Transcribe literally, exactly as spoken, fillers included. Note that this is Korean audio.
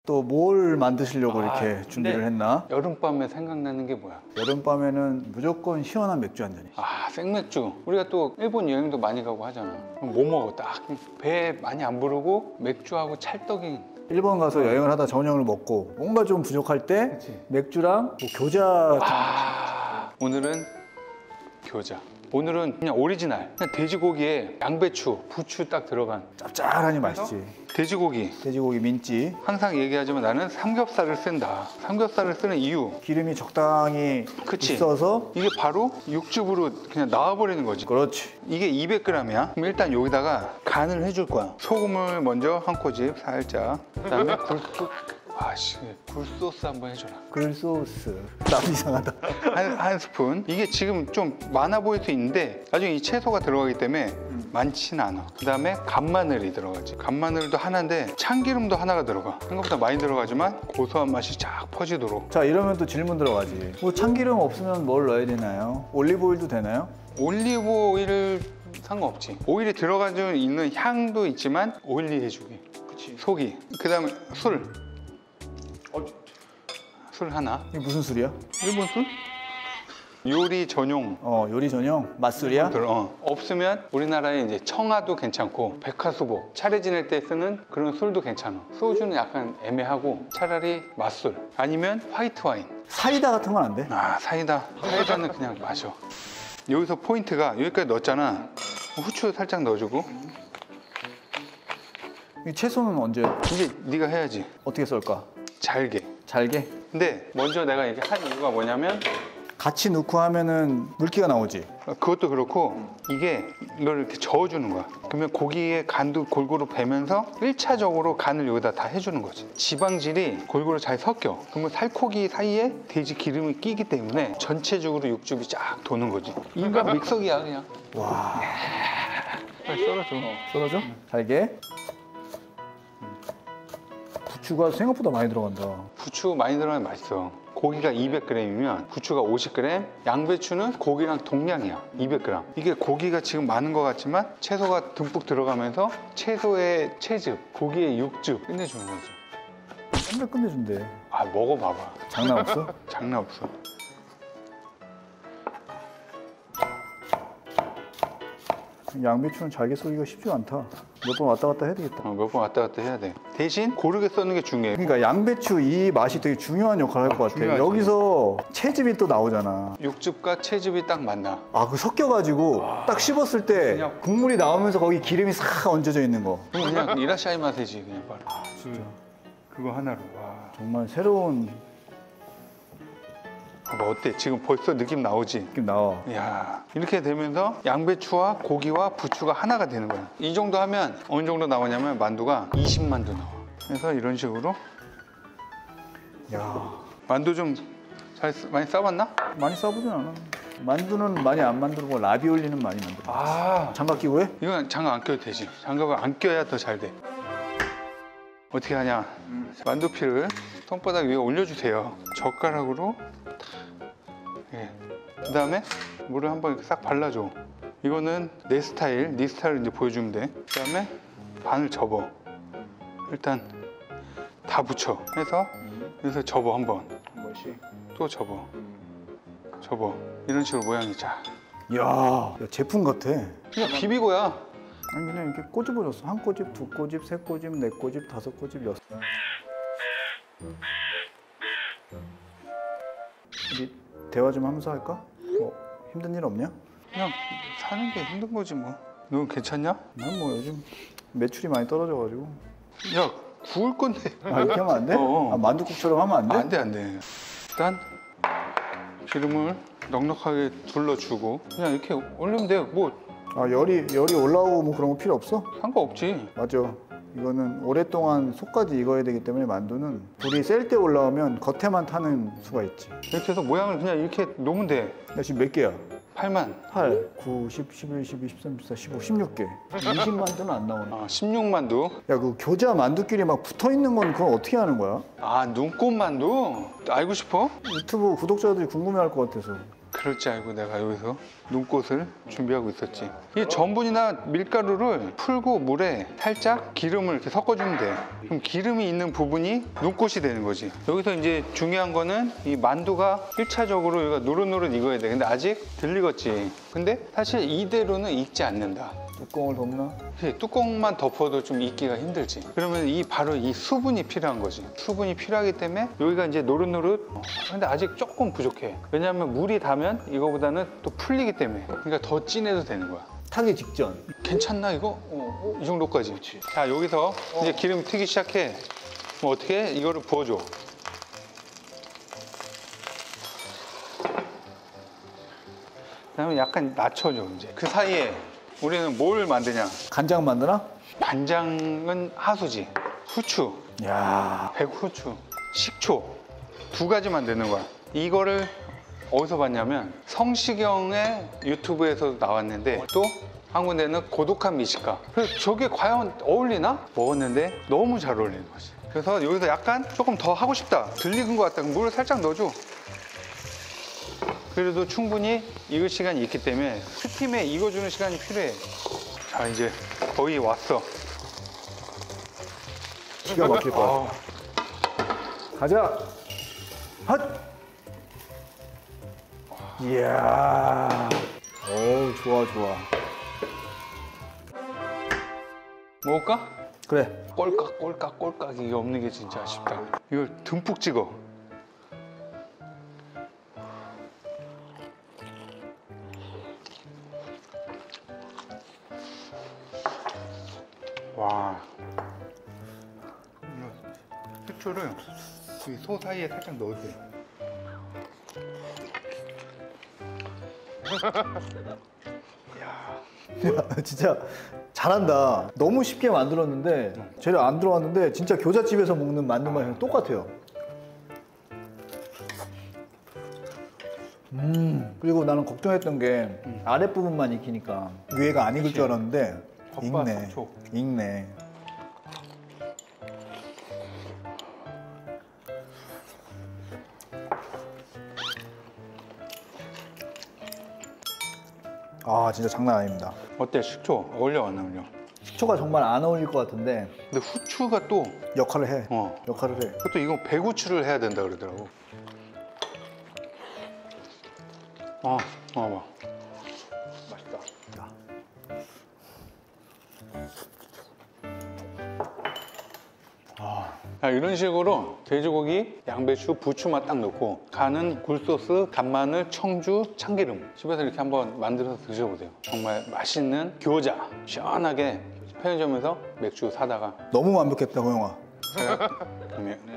또 뭘 만드시려고 아, 이렇게 준비를 했나? 여름밤에 생각나는 게 뭐야? 여름밤에는 무조건 시원한 맥주 한 잔이지. 아, 생맥주. 우리가 또 일본 여행도 많이 가고 하잖아. 그럼 뭐 먹어? 딱 배 많이 안 부르고 맥주하고 찰떡이. 일본 가서 여행을 하다 저녁을 먹고 뭔가 좀 부족할 때 그치. 맥주랑 뭐 교자. 아, 오늘은 교자. 오늘은 그냥 오리지널. 그냥 돼지고기에 양배추, 부추 딱 들어간. 짭짤하니 맛있지. 돼지고기. 돼지고기 민지. 항상 얘기하지만 나는 삼겹살을 쓴다. 삼겹살을 쓰는 이유. 기름이 적당히 그치. 있어서. 이게 바로 육즙으로 그냥 나와버리는 거지. 그렇지. 이게 이백 그램이야. 그럼 일단 여기다가 간을 해줄 거야. 소금을 먼저 한 꼬집 살짝. 그다음에 굴소. 아씨, 굴소스 한번 해줘라. 굴소스. 나도 이상하다. 한, 한 스푼. 이게 지금 좀 많아 보일 수 있는데 나중에 이 채소가 들어가기 때문에 음. 많지는 않아. 그다음에 간마늘이 들어가지. 간마늘도 하나인데 참기름도 하나가 들어가. 생각보다 많이 들어가지만 고소한 맛이 쫙 퍼지도록. 자, 이러면 또 질문 들어가지. 뭐 참기름 없으면 뭘 넣어야 되나요? 올리브 오일도 되나요? 올리브 오일을 상관없지. 오일이 들어가져 있는 향도 있지만 오일리해주기. 그치. 속이. 그다음에 술. 어, 술 하나. 이게 무슨 술이야? 일본 술? 요리 전용. 어, 요리 전용 맛술이야? 어. 없으면 우리나라에 이제 청아도 괜찮고 백화수복 차례 지낼 때 쓰는 그런 술도 괜찮아. 소주는 약간 애매하고 차라리 맛술 아니면 화이트 와인. 사이다 같은 건 안 돼? 아, 사이다. 사이다는 그냥 마셔. 여기서 포인트가 여기까지 넣었잖아. 후추 살짝 넣어주고. 이 채소는 언제 이제 네가 해야지. 어떻게 썰까? 잘게. 잘게? 근데 먼저 내가 이렇게 한 이유가 뭐냐면 같이 넣고 하면은 물기가 나오지. 그것도 그렇고 이게 이걸 이렇게 저어주는 거야. 그러면 고기의 간도 골고루 배면서 일 차적으로 간을 여기다 다 해주는 거지. 지방질이 골고루 잘 섞여. 그러면 살코기 사이에 돼지 기름이 끼기 때문에 전체적으로 육즙이 쫙 도는 거지. 인간 믹서기야 그냥. 와. 빨리 썰어줘. 썰어줘? 응. 잘게. 부추가 생각보다 많이 들어간다. 부추 많이 들어가면 맛있어. 고기가 이백 그램이면 부추가 오십 그램, 양배추는 고기랑 동량이야. 이백 그램. 이게 고기가 지금 많은 것 같지만 채소가 듬뿍 들어가면서 채소의 채즙, 고기의 육즙 끝내주는 거지. 맨날 끝내준대. 아, 먹어봐봐. 장난 없어? 장난 없어. 양배추는 잘게 썰기가 쉽지가 않다. 몇 번 왔다 갔다 해야 되겠다. 어, 몇 번 왔다 갔다 해야 돼. 대신 고르게 써는 게 중요해. 그러니까 양배추 이 맛이 되게 중요한 역할을 할 것 같아. 중요하지. 여기서 채즙이 또 나오잖아. 육즙과 채즙이 딱 만나. 아, 그 섞여가지고 딱 씹었을 때 그냥- 국물이 나오면서 거기 기름이 싹 얹어져 있는 거. 그럼 그냥 이라샤이 맛이지 그냥 바로. 아, 진짜. 그거 하나로. 와. 정말 새로운 뭐 어때? 지금 벌써 느낌 나오지? 느낌 나와. 이야, 이렇게 되면서 양배추와 고기와 부추가 하나가 되는 거야. 이 정도 하면 어느 정도 나오냐면 만두가 이십 만두 나와. 그래서 이런 식으로 야, 만두 좀 잘 많이 싸봤나? 많이 싸보진 않아. 만두는 많이 안 만들고 라비올리는 많이 만들어. 아, 장갑 끼고 해? 이건 장갑 안 껴도 되지. 장갑을 안 껴야 더 잘 돼. 어떻게 하냐? 만두피를 손바닥 위에 올려주세요. 젓가락으로 예. 그 다음에 물을 한번 이렇게 싹 발라줘. 이거는 내 스타일, 네 스타일을 이제 보여주면 돼. 그 다음에 반을 접어. 일단 다 붙여. 해서 여기서 접어 한 번. 한 번씩. 또 접어. 접어. 이런 식으로 모양이 자. 이야, 야, 제품 같아. 그냥 비비고야. 아니 그냥 이렇게 꼬집어줬어. 한 꼬집, 두 꼬집, 세 꼬집, 네 꼬집, 다섯 꼬집, 여섯. 우리 대화 좀 하면서 할까? 뭐 힘든 일 없냐? 그냥 사는 게 힘든 거지 뭐. 너 괜찮냐? 난 뭐 요즘 매출이 많이 떨어져가지고. 야, 구울 건데. 아, 이렇게 하면 안 돼? 어. 아, 만두국처럼 하면 안 돼? 안 돼, 안 돼. 일단 기름을 넉넉하게 둘러주고 그냥 이렇게 올리면 돼요. 뭐 아, 열이 열이 올라오고 뭐 그런 거 필요 없어? 상관없지. 맞아. 이거는 오랫동안 속까지 익어야 되기 때문에 만두는 불이 셀 때 올라오면 겉에만 타는 수가 있지. 이렇게 해서 모양을 그냥 이렇게 놓으면 돼. 야, 지금 몇 개야? 팔만. 팔, 구, 십, 십일, 십이, 십삼, 십사, 십오, 십육 개. 이십 만두는 안 나오네. 아, 십육 만두. 야, 그 교자 만두끼리 막 붙어 있는 건 그건 어떻게 하는 거야? 아, 눈꽃 만두? 알고 싶어? 유튜브 구독자들이 궁금해할 것 같아서. 그럴 줄 알고 내가 여기서 눈꽃을 준비하고 있었지. 이 전분이나 밀가루를 풀고 물에 살짝 기름을 이렇게 섞어주면 돼. 그럼 기름이 있는 부분이 눈꽃이 되는 거지. 여기서 이제 중요한 거는 이 만두가 일 차적으로 여기가 노릇노릇 익어야 돼. 근데 아직 덜 익었지. 근데 사실 이대로는 익지 않는다. 뚜껑을 덮나? 그치, 뚜껑만 덮어도 좀 익기가 힘들지. 그러면 이 바로 이 수분이 필요한 거지. 수분이 필요하기 때문에 여기가 이제 노릇노릇. 어, 근데 아직 조금 부족해. 왜냐하면 물이 닿으면 이거보다는 또 풀리기 때문에. 그러니까 더 진해도 되는 거야. 타기 직전. 괜찮나 이거? 어, 어, 이 정도까지. 그치. 자, 여기서 이제 기름 튀기 시작해. 그럼 어떻게 해? 이거를 부어줘. 그다음에 약간 낮춰줘 이제. 그 사이에 우리는 뭘 만드냐? 간장 만드나? 간장은 하수지. 후추, 야, 백후추, 식초 두 가지 만드는 거야. 이거를 어디서 봤냐면 성시경의 유튜브에서도 나왔는데 또 한 군데는 고독한 미식가. 그래서 저게 과연 어울리나? 먹었는데 너무 잘 어울리는 거지. 그래서 여기서 약간 조금 더 하고 싶다. 덜 익은 것 같다. 그럼 물을 살짝 넣어줘. 그래도 충분히 익을 시간이 있기 때문에 스팀에 익어주는 시간이 필요해. 자, 이제 거의 왔어. 기가 막힐 거야. 어, 가자. 핫. 이야. 오, 좋아, 좋아. 먹을까? 그래. 꼴깍 꼴깍 꼴깍 이게 없는 게 진짜 아쉽다. 이걸 듬뿍 찍어. 와. 후추를 이 소 사이에 살짝 넣으세요. 야, 진짜 잘한다. 너무 쉽게 만들었는데 재료 안 들어갔는데 진짜 교자집에서 먹는 만두 맛이랑 똑같아요. 음. 그리고 나는 걱정했던 게 아랫부분만 익히니까 위에가 안 익을 줄 알았는데 겉바 익네. 속촉. 익네. 아, 진짜 장난 아닙니다. 어때? 식초 어울려 안 어울려? 식초가 정말 안 어울릴 것 같은데 근데 후추가 또 역할을 해. 어. 역할을 해. 그것도 이거 배구추를 해야 된다 그러더라고. 아, 아, 봐. 맛있다. 아, 자, 이런 식으로 돼지고기, 양배추, 부추만 딱 넣고 간은 굴소스, 간마늘, 청주, 참기름 집에서 이렇게 한번 만들어서 드셔보세요. 정말 맛있는 교자, 시원하게 편의점에서 맥주 사다가 너무 완벽했다, 호영아. 제가 그러면